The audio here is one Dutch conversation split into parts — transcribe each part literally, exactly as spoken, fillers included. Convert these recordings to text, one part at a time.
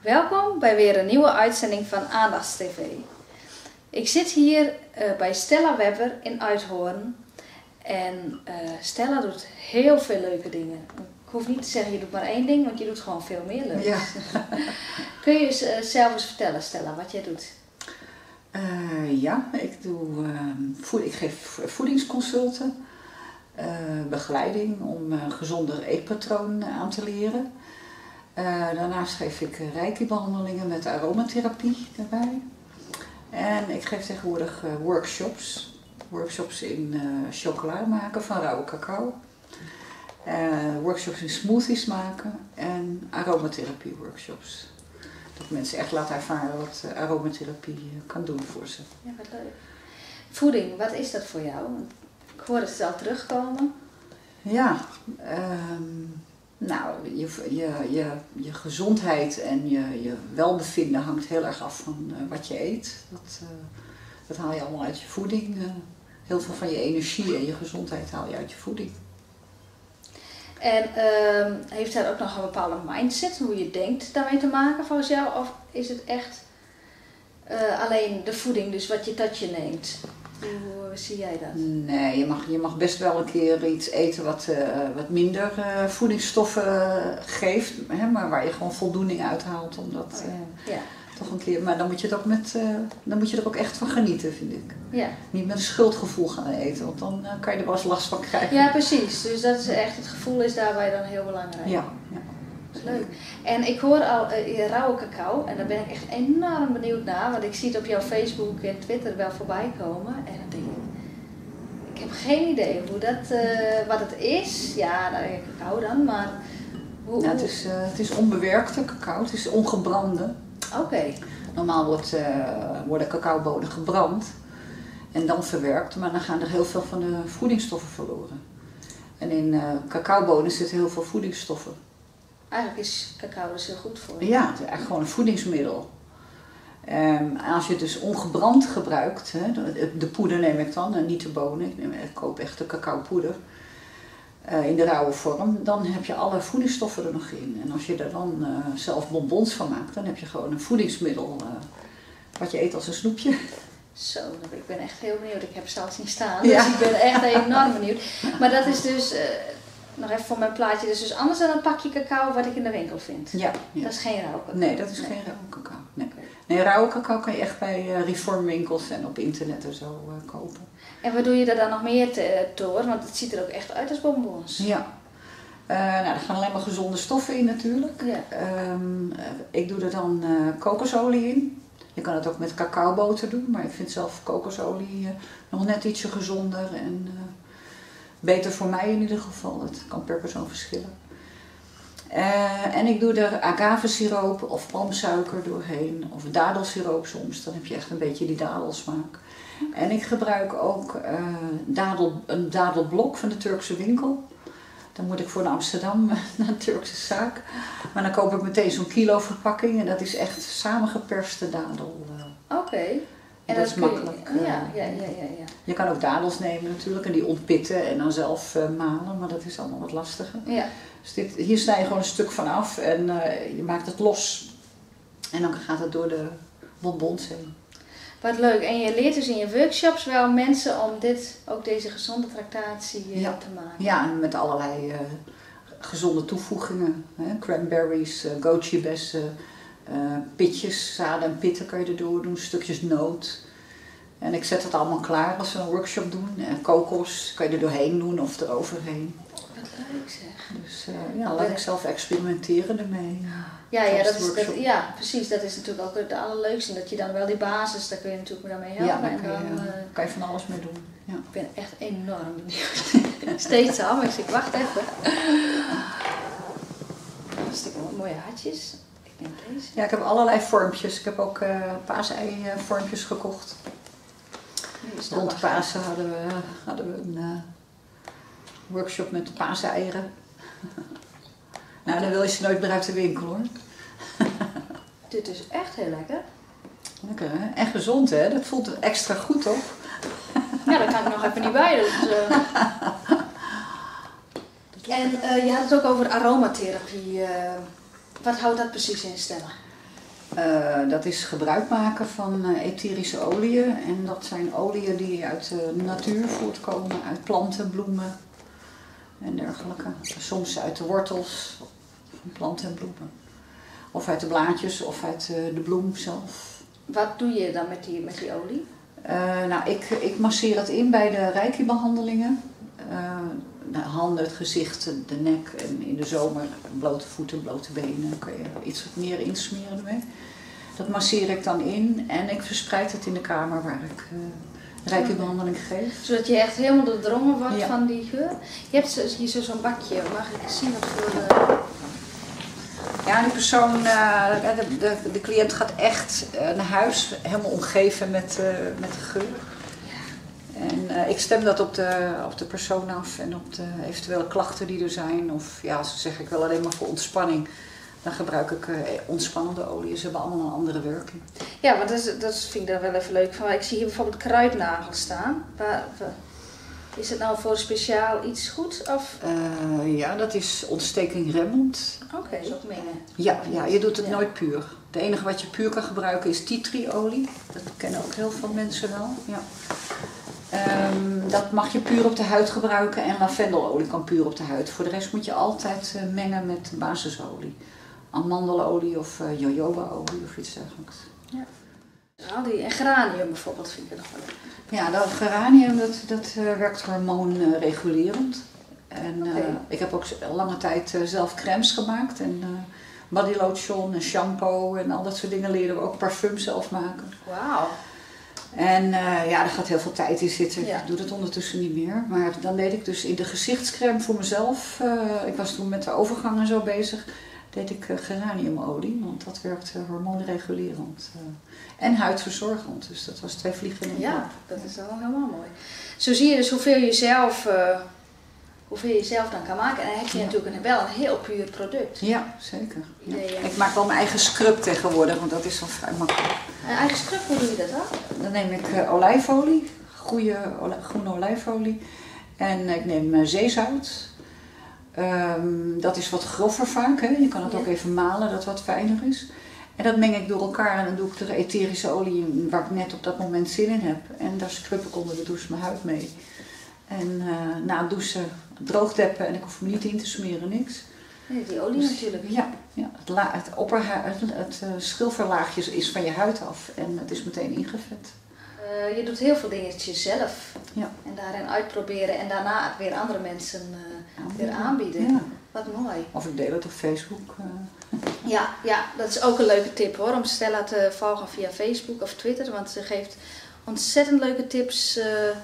Welkom bij weer een nieuwe uitzending van Aandachts T V. Ik zit hier uh, bij Stella Webber in Uithoorn. En uh, Stella doet heel veel leuke dingen. Ik hoef niet te zeggen je doet maar één ding, want je doet gewoon veel meer leuks. Ja. Kun je uh, zelf eens vertellen, Stella, wat jij doet? Uh, ja, ik, doe, uh, voed, ik geef voedingsconsulten, uh, begeleiding om uh, gezonder eetpatroon aan te leren. Uh, daarnaast geef ik uh, reiki-behandelingen met aromatherapie erbij. En ik geef tegenwoordig uh, workshops. Workshops in uh, chocola maken van rauwe cacao. Uh, workshops in smoothies maken en aromatherapie workshops. Dat mensen echt laten ervaren wat uh, aromatherapie uh, kan doen voor ze. Ja, wat leuk. Voeding, wat is dat voor jou? Ik hoor het al terugkomen. Ja, um, nou, je, je, je, je gezondheid en je, je welbevinden hangt heel erg af van uh, wat je eet. Dat, uh, dat haal je allemaal uit je voeding. Uh, heel veel van je energie en je gezondheid haal je uit je voeding. En uh, heeft dat ook nog een bepaalde mindset, hoe je denkt daarmee te maken volgens jou? Of is het echt uh, alleen de voeding, dus wat je tot je neemt? Hoe uh, zie jij dat? Nee, je mag, je mag best wel een keer iets eten wat, uh, wat minder uh, voedingsstoffen geeft, hè, maar waar je gewoon voldoening uit haalt. Omdat, uh, ja. Ja. Toch een keer, maar dan moet je het ook met, uh, dan moet je er ook echt van genieten, vind ik. Ja. Niet met een schuldgevoel gaan eten, want dan uh, kan je er wel eens last van krijgen. Ja, precies. Dus dat is echt, het gevoel is daarbij dan heel belangrijk. Ja. Ja. Dat is leuk. En ik hoor al uh, rauwe cacao en daar ben ik echt enorm benieuwd naar, want ik zie het op jouw Facebook en Twitter wel voorbij komen. En dan denk ik, ik heb geen idee hoe dat, uh, wat het is. Ja, nou, cacao dan, maar hoe... Nou, het, is, uh, het is onbewerkte cacao, het is ongebrande. Oké. Okay. Normaal wordt, uh, worden cacaobonen gebrand en dan verwerkt, maar dan gaan er heel veel van de voedingsstoffen verloren. En in uh, cacaobonen zitten heel veel voedingsstoffen. Eigenlijk is cacao dus heel goed voor je. Ja, het is eigenlijk gewoon een voedingsmiddel. Um, als je het dus ongebrand gebruikt, hè, de, de poeder neem ik dan en niet de bonen, ik, neem, ik koop echt de cacaopoeder. Uh, in de rauwe vorm, dan heb je alle voedingsstoffen er nog in. En als je er dan uh, zelf bonbons van maakt, dan heb je gewoon een voedingsmiddel uh, wat je eet als een snoepje. Zo, ik ben echt heel benieuwd. Ik heb ze al zien staan, ja. Dus ik ben echt enorm benieuwd. Maar dat is dus, uh, nog even voor mijn plaatje, dat is dus anders dan een pakje cacao wat ik in de winkel vind. Ja. ja. Dat is geen rauwe cacao. Nee, dat is nee. geen rauwe cacao. Nee. Okay. nee, rauwe cacao kan je echt bij uh, reformwinkels en op internet en zo uh, kopen. En wat doe je er dan nog meer te, door? Want het ziet er ook echt uit als bonbons. Ja. Uh, nou, er gaan alleen maar gezonde stoffen in natuurlijk. Ja. Um, uh, ik doe er dan uh, kokosolie in. Je kan het ook met cacaoboter doen, maar ik vind zelf kokosolie uh, nog net ietsje gezonder en uh, beter voor mij in ieder geval. Het kan per persoon verschillen. Uh, en ik doe er agavesiroop of palmsuiker doorheen, of dadelsiroop soms. Dan heb je echt een beetje die dadelsmaak. En ik gebruik ook uh, dadel, een dadelblok van de Turkse winkel. Dan moet ik voor naar Amsterdam naar een Turkse zaak. Maar dan koop ik meteen zo'n kilo verpakking en dat is echt samengeperste dadel. Uh. Oké. Okay. En dat, dat is makkelijk. Je, uh, ja, ja, ja, ja, ja. Je kan ook dadels nemen natuurlijk en die ontpitten en dan zelf uh, malen, maar dat is allemaal wat lastiger. Ja. Dus dit, hier snij je gewoon een stuk van af en uh, je maakt het los. En dan gaat het door de bonbons heen. Wat leuk. En je leert dus in je workshops wel mensen om dit, ook deze gezonde tractatie uh, ja. te maken. Ja, en met allerlei uh, gezonde toevoegingen. Hè? Cranberries, uh, goji-bessen, uh, pitjes, zaden en pitten kan je erdoor doen, stukjes noot. En ik zet het allemaal klaar als we een workshop doen. En kokos kan je er doorheen doen of eroverheen. Wat leuk zeg. Dus uh, ja, laat ik zelf experimenteren ermee. Uh, ja, ja, dat is, dat, ja, precies. Dat is natuurlijk ook het allerleukste. Dat je dan wel die basis, daar kun je natuurlijk daarmee helpen. Ja, daar en kan, dan, je, uh, kan je van alles mee doen. Ja. Ik ben echt enorm benieuwd. Steeds al, maar ik zeg, wacht even. Hartstikke mooie hartjes. Ik neem deze. Ja, ik heb allerlei vormpjes. Ik heb ook uh, paasei vormpjes gekocht. Rond de Pasen hadden we, hadden we een uh, workshop met paaseieren. Nou, dan wil je ze nooit meer uit de winkel hoor. Dit is echt heel lekker. Lekker hè? En gezond hè? Dat voelt extra goed toch? Ja, daar kan ik nog even niet bij. Dus, uh... En uh, je had het ook over aromatherapie. Uh, wat houdt dat precies in, Stella? Uh, dat is gebruik maken van uh, etherische oliën. En dat zijn oliën die uit de natuur voortkomen, uit planten, bloemen en dergelijke. Soms uit de wortels van planten en bloemen. Of uit de blaadjes of uit uh, de bloem zelf. Wat doe je dan met die, met die olie? Uh, nou, ik, ik masseer het in bij de reiki-behandelingen. Uh, de handen, het gezicht, de nek en in de zomer blote voeten, blote benen. Dan kan je iets wat meer insmeren ermee. Dat masseer ik dan in en ik verspreid het in de kamer waar ik uh, reiki-behandeling geef. Zodat je echt helemaal doordrongen wordt ja. van die geur. Je hebt hier zo zo'n bakje, mag ik zien wat voor... Uh... Ja, die persoon, uh, de, de, de cliënt gaat echt uh, naar huis, helemaal omgeven met, uh, met de geur. En uh, ik stem dat op de, op de persoon af en op de eventuele klachten die er zijn. Of ja, ze zeg ik wel alleen maar voor ontspanning. Dan gebruik ik uh, ontspannende oliën. Ze hebben allemaal een andere werking. Ja, want dat, is, dat vind ik dan wel even leuk. Van, ik zie hier bijvoorbeeld kruidnagel staan. Waar, waar, is het nou voor speciaal iets goed? Of? Uh, ja, dat is ontsteking remmend. Oké, okay, dat is ook mengen. Ja, ja, je doet het ja. nooit puur. Het enige wat je puur kan gebruiken is tea tree olie. Dat kennen ook heel veel mensen wel. Ja. Um, dat mag je puur op de huid gebruiken en lavendelolie kan puur op de huid. Voor de rest moet je altijd uh, mengen met basisolie. Amandelolie of uh, jojobaolie of iets dergelijks. Ja. Olie en geranium bijvoorbeeld vind ik nog wel leuk. Ja, dat geranium dat, dat uh, werkt hormoonregulerend. En uh, okay. Ik heb ook lange tijd uh, zelf crèmes gemaakt en uh, bodylotion en shampoo en al dat soort dingen leren we ook parfum zelf maken. Wauw. En uh, ja, er gaat heel veel tijd in zitten. Ja. Ik doe dat ondertussen niet meer. Maar dan deed ik dus in de gezichtscrème voor mezelf. Uh, ik was toen met de overgang en zo bezig. Deed ik uh, geraniumolie. Want dat werkt uh, hormoonregulerend. Uh, en huidverzorgend. Dus dat was twee vliegen in één klap. Ja, dat is wel helemaal mooi. Zo zie je dus hoeveel je zelf, uh, hoeveel je zelf dan kan maken. En dan heb je ja. natuurlijk een, wel een heel puur product. Ja, zeker. Ja. Ja, ja. Ik maak wel mijn eigen scrub tegenwoordig. Want dat is dan vrij makkelijk. Een eigen scrub, hoe doe je dat dan? Dan neem ik uh, olijfolie, goede olijf, groene olijfolie en uh, ik neem uh, zeezout. Um, dat is wat grover vaak, hè? Je kan het ja. ook even malen dat het wat fijner is. En dat meng ik door elkaar en dan doe ik er etherische olie in waar ik net op dat moment zin in heb. En daar scrub ik onder de douche mijn huid mee. En uh, na het douchen droogdeppen en ik hoef hem niet in te smeren, niks. Nee, die olie dus, natuurlijk. Ja, ja het, la, het, opper, het, het uh, schilferlaagje is van je huid af en het is meteen ingevet. Uh, je doet heel veel dingetjes zelf ja. en daarin uitproberen en daarna weer andere mensen uh, aanbieden. weer aanbieden. Ja. Wat mooi. Of ik deel het op Facebook. Uh. Ja, ja, dat is ook een leuke tip hoor, om Stella te volgen via Facebook of Twitter, want ze geeft ontzettend leuke tips uh,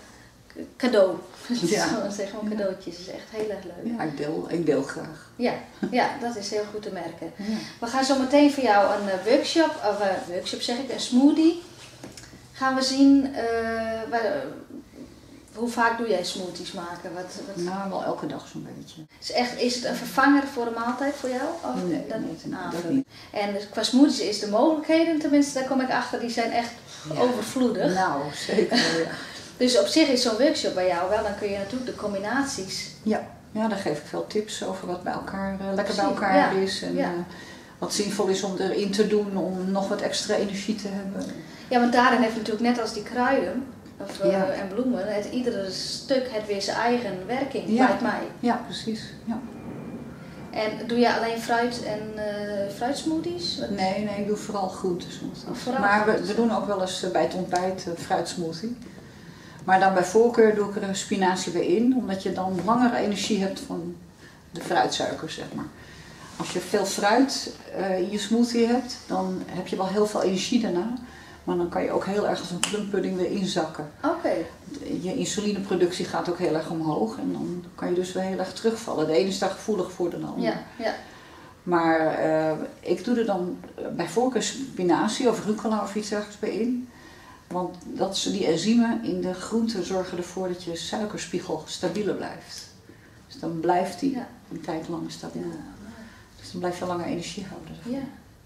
cadeau. Ja. Zo zeggen we cadeautjes, is echt heel erg leuk. Ja, ik deel, ik deel graag. Ja, ja, dat is heel goed te merken. Ja. We gaan zo meteen voor jou een uh, workshop, of een uh, workshop zeg ik, een smoothie. Gaan we zien, uh, waar, uh, hoe vaak doe jij smoothies maken? Wat, wat... Nou, wel elke dag zo'n beetje. Is, echt, is het een vervanger voor een maaltijd voor jou? Of nee, dan niet, ah, dat niet. En qua smoothies is de mogelijkheden, tenminste daar kom ik achter, die zijn echt ja. overvloedig. Nou, zeker ja. Dus op zich is zo'n workshop bij jou wel, dan kun je natuurlijk de combinaties... Ja, ja dan geef ik veel tips over wat bij elkaar, uh, lekker bij Precies, elkaar ja. is. En, ja. uh, wat zinvol is om erin te doen om nog wat extra energie te hebben. Ja, want daarin heeft natuurlijk net als die kruiden of, uh, ja. en bloemen, het, iedere stuk heeft weer zijn eigen werking, ja. lijkt mij. Ja, precies. Ja. En doe je alleen fruit en uh, fruitsmoothies? Wat? Nee, nee, ik doe vooral groentes. Vooral maar we, groentes. we doen ook wel eens bij het ontbijt uh, fruitsmoothie. Maar dan bij voorkeur doe ik er een spinazie bij in, omdat je dan langer energie hebt van de fruitsuikers, zeg maar. Als je veel fruit uh, in je smoothie hebt, dan heb je wel heel veel energie daarna. Maar dan kan je ook heel erg als een plumpudding weer inzakken. Oké. Okay. Je insulineproductie gaat ook heel erg omhoog en dan kan je dus weer heel erg terugvallen. De ene is daar gevoelig voor dan de ander. Ja, ja. Maar uh, ik doe er dan bij voorkeur spinazie of rucola of iets dergelijks bij in. Want dat is, die enzymen in de groenten zorgen ervoor dat je suikerspiegel stabieler blijft. Dus dan blijft die ja. een tijd lang stabiel. Ja. Dus dan blijf je langer energie houden. Ja.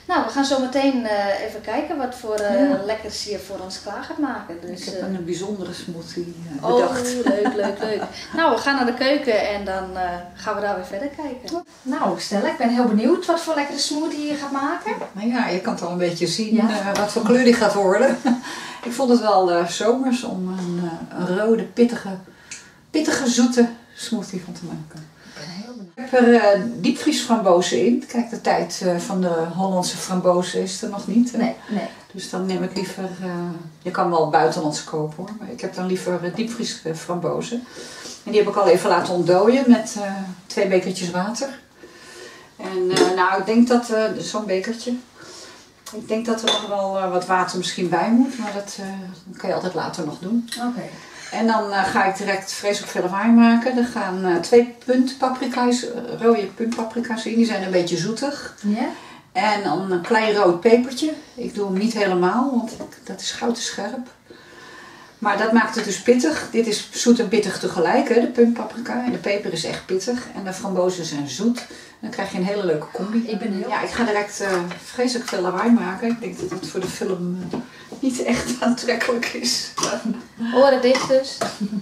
Nou, we gaan zo meteen uh, even kijken wat voor uh, ja. lekkers je voor ons klaar gaat maken. Dus, ik heb uh, een bijzondere smoothie uh, bedacht. Oh, leuk, leuk, leuk. Nou, we gaan naar de keuken en dan uh, gaan we daar weer verder kijken. Nou, Stella, ik ben heel benieuwd wat voor lekkere smoothie je gaat maken. Nou ja, je kan het al een beetje zien ja. uh, wat voor kleur die gaat worden. Ik vond het wel uh, zomers om een, uh, een rode, pittige, pittige, zoete smoothie van te maken. Ik heb er uh, diepvriesframbozen in. Kijk, de tijd uh, van de Hollandse frambozen is er nog niet. Hè? Nee, nee. Dus dan neem ik liever, uh, je kan wel buitenlands kopen hoor, maar ik heb dan liever uh, diepvriesframbozen. En die heb ik al even laten ontdooien met uh, twee bekertjes water. En uh, nou, ik denk dat, uh, zo'n bekertje, ik denk dat er nog wel uh, wat water misschien bij moet, maar dat, uh, dat kan je altijd later nog doen. Oké. Okay. En dan uh, ga ik direct vreselijk veel lawaai maken. Er gaan uh, twee puntpaprika's, uh, rode puntpaprika's in. Die zijn een beetje zoetig. Ja. En dan een klein rood pepertje. Ik doe hem niet helemaal, want dat is goud te scherp. Maar dat maakt het dus pittig. Dit is zoet en pittig tegelijk, hè, de puntpaprika. En de peper is echt pittig. En de frambozen zijn zoet. En dan krijg je een hele leuke combi. Ik ben heel... Ja, ik ga direct uh, vreselijk veel lawaai maken. Ik denk dat het voor de film uh, niet echt aantrekkelijk is. Oren dicht dus.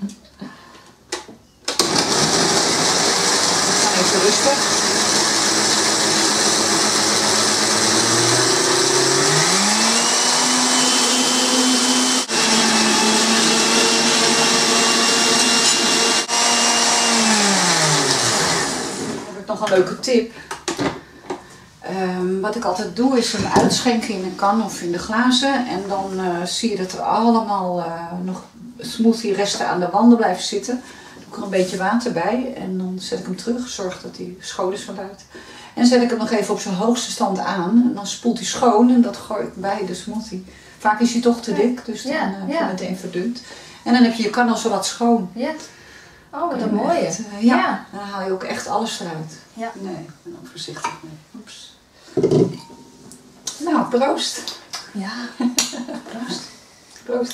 We gaan even rustig. Nog een leuke tip. Um, wat ik altijd doe is hem uitschenken in een kan of in de glazen. En dan uh, zie je dat er allemaal uh, nog smoothie resten aan de wanden blijven zitten. Dan doe ik er een beetje water bij en dan zet ik hem terug. Zorg dat hij schoon is van buiten. En zet ik hem nog even op zijn hoogste stand aan. En dan spoelt hij schoon en dat gooi ik bij de smoothie. Vaak is hij toch te dik, dus dan ja, uh, ja. meteen verdund. En dan heb je je kan al zo wat schoon. Ja. Oh, wat een mooie. Echt, uh, ja, ja, dan haal je ook echt alles eruit. Ja. Nee, ik ben ook voorzichtig mee. Oeps. Nou, proost. Ja, proost. Proost.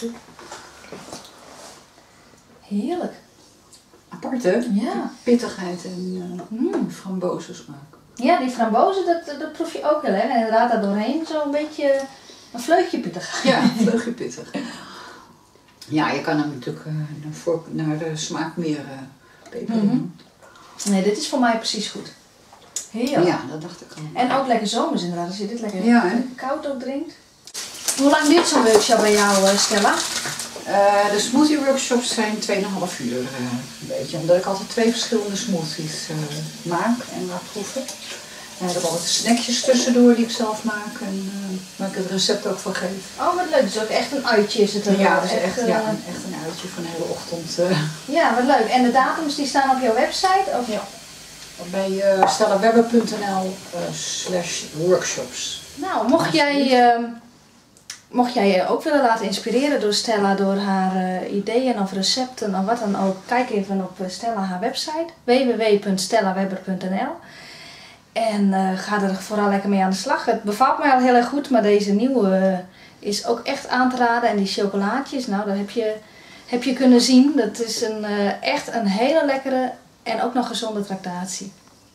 Heerlijk. Apart hè? Ja. Pittigheid en uh, mm. frambozensmaak. Ja, die frambozen, dat, dat proef je ook heel erg. En inderdaad daar doorheen zo'n beetje een vleugje pittig. Ja, een vleugje pittig. Ja, je kan hem natuurlijk uh, naar, voor, naar de smaak meer uh, peper doen. Mm-hmm. Nee, dit is voor mij precies goed. Heerlijk. Ja, dat dacht ik al. En ook lekker zomers inderdaad, als je dit lekker ja, koud ook drinkt. Hoe lang duurt zo'n workshop bij jou, Stella? Uh, de smoothie workshops zijn twee komma vijf uur uh, een beetje. Omdat ik altijd twee verschillende smoothies uh, maak en laat proeven. En er heb altijd snackjes tussendoor die ik zelf maak en uh, waar ik het recept ook van geef. Oh, wat leuk. Dus ook echt een uitje is het er. Ja, dat is echt, uh, ja, een, echt een uitje van de hele ochtend. Uh. Ja, wat leuk. En de datums die staan op jouw website? Of? Ja. Bij uh, stellawebber punt n l uh, slash workshops. Nou, mocht jij, uh, mocht jij je ook willen laten inspireren door Stella, door haar uh, ideeën of recepten of wat dan ook, kijk even op uh, Stella haar website w w w punt stellawebber punt n l. En uh, ga er vooral lekker mee aan de slag. Het bevalt mij al heel erg goed, maar deze nieuwe uh, is ook echt aan te raden. En die chocolaatjes, nou, dat heb je, heb je kunnen zien. Dat is een, uh, echt een hele lekkere en ook nog gezonde tractatie.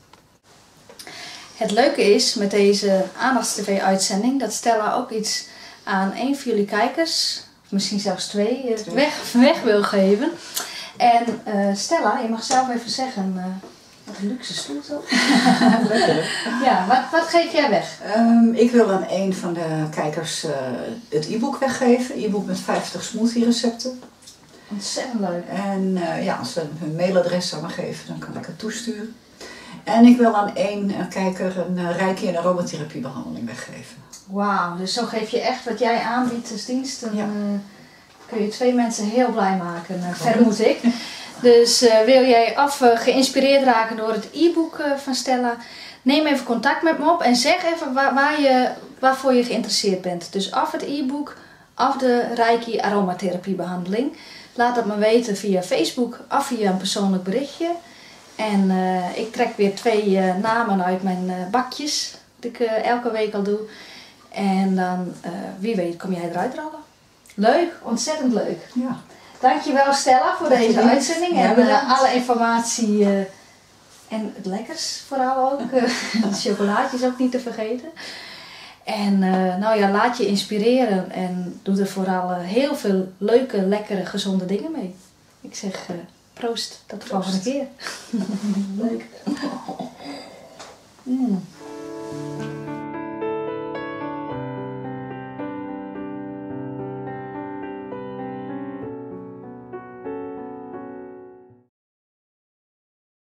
Het leuke is met deze Aandachts-tv uitzending dat Stella ook iets aan een van jullie kijkers, misschien zelfs twee, uh, weg, weg wil geven. En uh, Stella, je mag zelf even zeggen... Uh, Wat een luxe stoel toch? Ja, wat, wat geef jij weg? Um, ik wil aan een van de kijkers uh, het e-book weggeven. E-book met vijftig smoothie recepten. Ontzettend leuk. En uh, ja, als ze hun mailadres aan me geven, dan kan ik het toesturen. En ik wil aan één uh, kijker een uh, reiki- en aromatherapiebehandeling weggeven. Wauw, dus zo geef je echt wat jij aanbiedt als dienst. En, ja. uh, kun je twee mensen heel blij maken, uh, vermoed ik. Dus uh, wil jij of uh, geïnspireerd raken door het e-book uh, van Stella, neem even contact met me op en zeg even waar, waar je, waarvoor je geïnteresseerd bent. Dus of het e-book of de Reiki aromatherapiebehandeling. Laat dat me weten via Facebook of via een persoonlijk berichtje. En uh, ik trek weer twee uh, namen uit mijn uh, bakjes, dat ik uh, elke week al doe. En dan, uh, wie weet, kom jij eruit rollen. Leuk, ontzettend leuk. Ja. Dankjewel Stella voor deze Dankjewel. uitzending Ja, en uh, alle informatie uh, en het lekkers vooral ook. Uh, de chocolaatjes ook niet te vergeten. En uh, nou ja, laat je inspireren en doe er vooral uh, heel veel leuke, lekkere, gezonde dingen mee. Ik zeg uh, proost, tot de volgende keer. Leuk. Mm.